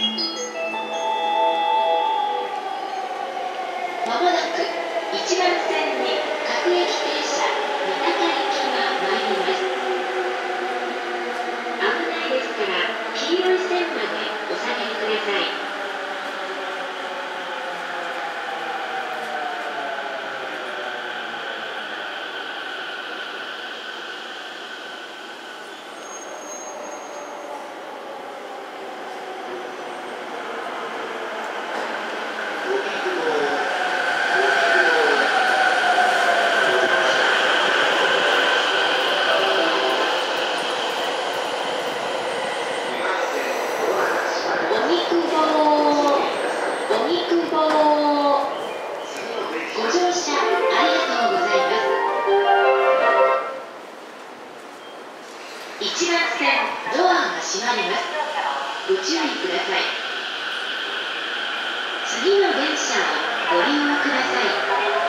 まもなく1番線に各駅停車三鷹行きが参ります。危ないですから黄色い線までお下がりください。ご乗車ありがとうございます。1番線ドアが閉まります。ご注意ください。次の電車をご利用ください。